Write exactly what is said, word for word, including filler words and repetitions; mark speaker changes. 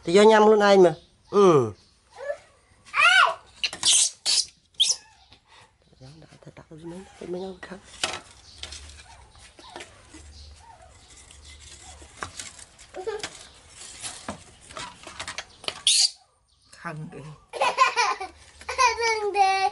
Speaker 1: thì do nhâm luôn anh mà. Ừ.
Speaker 2: Khăn đi.